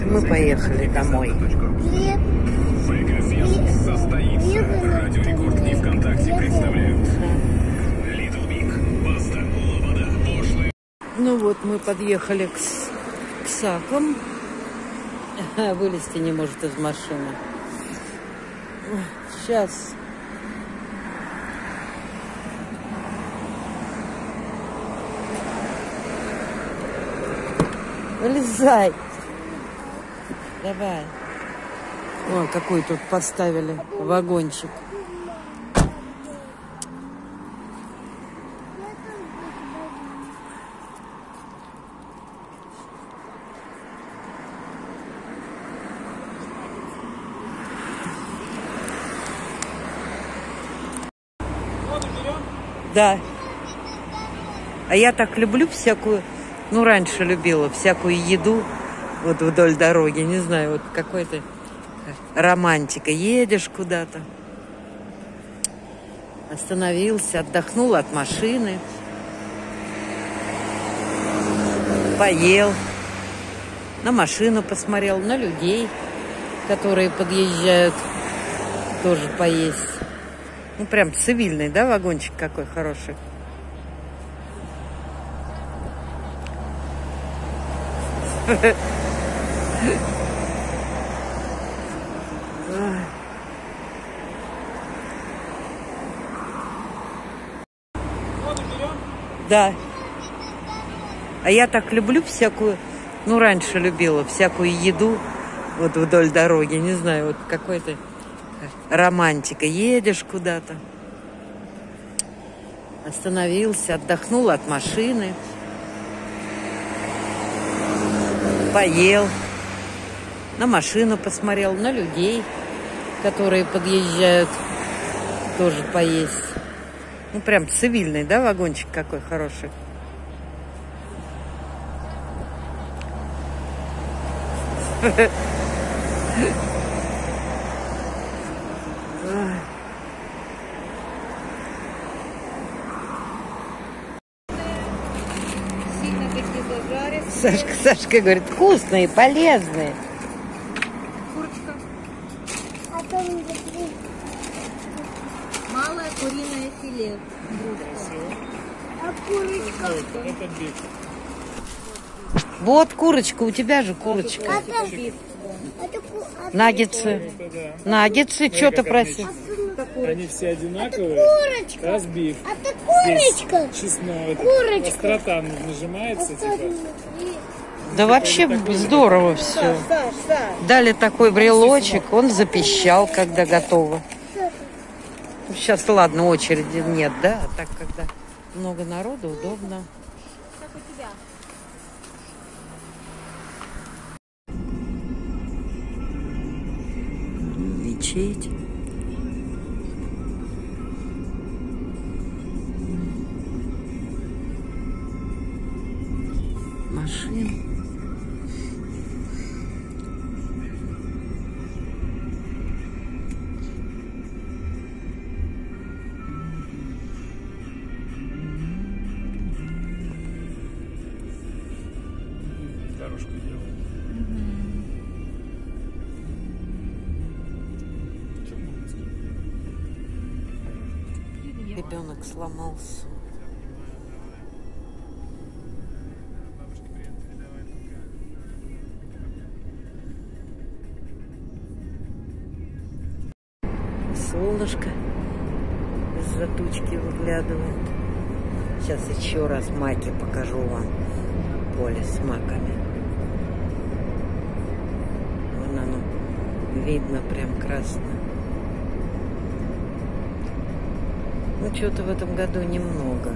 Мы поехали домой. Радиорекорд и ВКонтакте представляют Little Big, Баста, Лобода, пошлые. Ну вот, мы подъехали к Сакам. Вылезти не может из машины. Сейчас. Вылезай. Давай. О, какой тут поставили вагончик. Да. А я так люблю всякую, ну, раньше любила всякую еду вот вдоль дороги. Не знаю, вот какой-то романтика. Едешь куда-то. Остановился, отдохнул от машины. Поел. На машину посмотрел, на людей, которые подъезжают, тоже поесть. Ну, прям цивильный, да, вагончик какой хороший. Да. А я так люблю всякую, ну, раньше любила всякую еду вот вдоль дороги. Не знаю, вот какой-то романтика. Едешь куда-то. Остановился, отдохнул от машины. Поел. На машину посмотрел, на людей, которые подъезжают, тоже поесть. Ну, прям цивильный, да, вагончик какой хороший. Сашка говорит, вкусные, полезные. Курочка. Малое куриное филе. А курочка? Это биф. Вот курочка, у тебя же курочка. Наггетсы. Наггетсы, что ты просишь? Они все одинаковые. Курочка. Разбив. Это курочка. Честно, Курочка. острота нажимается, типа. Да вообще здорово все. Дали такой брелочек, он запищал, когда готово. Сейчас, ладно, очереди нет, да? А так, когда много народу, удобно. Как у тебя? Мечеть. Машин. Дорожку делают. Ребенок сломался. Солнышко из-за тучки выглядывает. Сейчас еще раз маки покажу вам. Поле с маками. Вон оно. Видно прям красно. Ну, что-то в этом году немного.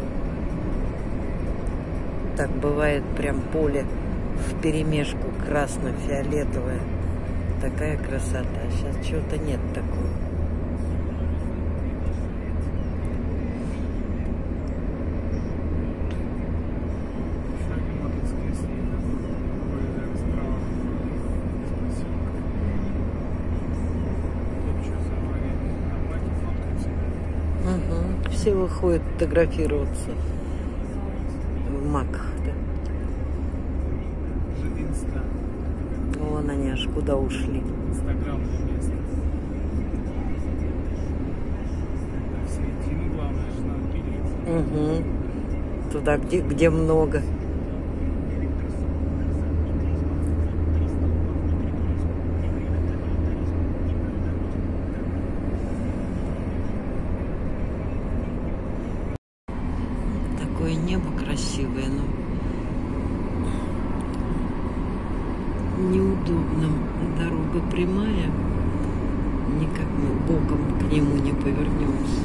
Так бывает прям поле вперемешку красно-фиолетовое. Такая красота. Сейчас чего-то нет такого. Угу. Все выходят фотографироваться в маках, да? Вон они аж куда ушли. Инстаграм место. В середину, главное же, надо двигаться. Угу. Туда, где много. Такое небо красивое, но неудобно. Дорога прямая, никак мы боком к нему не повернемся.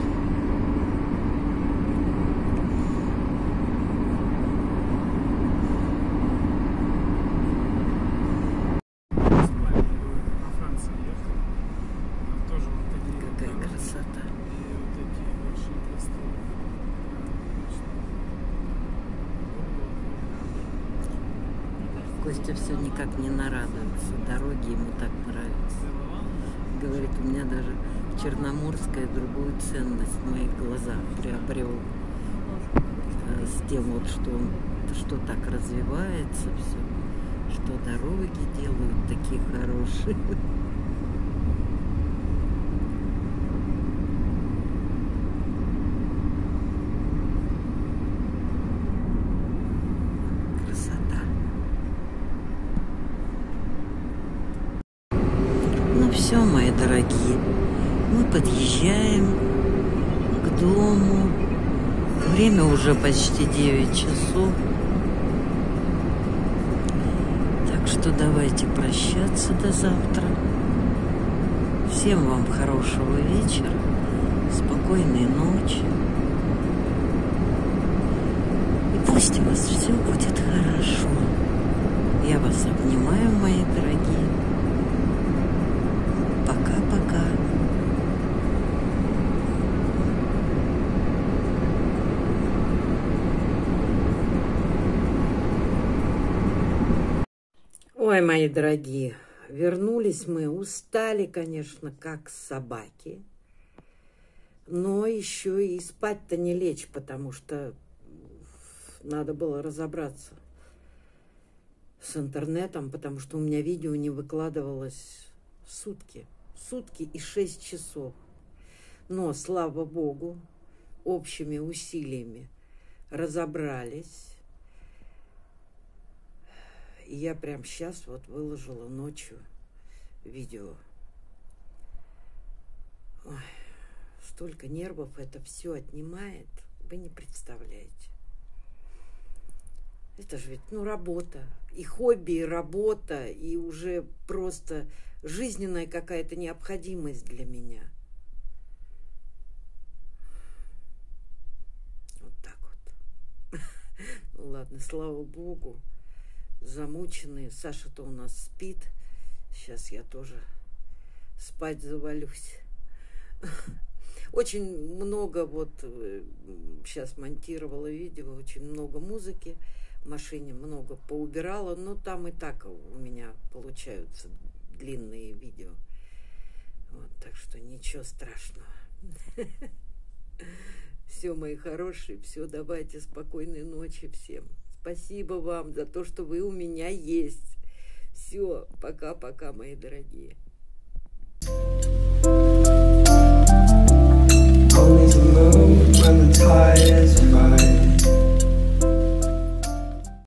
Во Франции ехал. Там тоже вот такие Какая дороги. красота. И вот такие большие посты. Костя все никак не нарадуется. Дороги ему так нравятся. Говорит, у меня даже Черноморская другую ценность в моих глазах приобрел. С тем вот, что так развивается все, что дороги делают такие хорошие. Красота. Ну все, мои дорогие, мы подъезжаем к дому. Время уже почти 9 часов. Так что давайте прощаться до завтра. Всем вам хорошего вечера, спокойной ночи. И пусть у вас все будет хорошо. Я вас обнимаю, мои дорогие. Пока-пока. Ой, мои дорогие, вернулись мы, устали, конечно, как собаки, но еще и спать-то не лечь, потому что надо было разобраться с интернетом, потому что у меня видео не выкладывалось сутки и 6 часов. Но, слава богу, общими усилиями разобрались. И я прям сейчас вот выложила ночью видео. Ой, столько нервов это все отнимает, вы не представляете. Это же ведь, работа. И хобби, и работа, и уже просто жизненная какая-то необходимость для меня. Вот так вот. Ну ладно, слава богу. Замученные. Саша-то у нас спит. Сейчас я тоже спать завалюсь. Очень много сейчас монтировала видео, очень много музыки в машине, много поубирала, но там и так у меня получаются длинные видео. Вот, так что ничего страшного. Все, мои хорошие, все, давайте спокойной ночи всем. Спасибо вам за то, что вы у меня есть. Все, пока-пока, мои дорогие.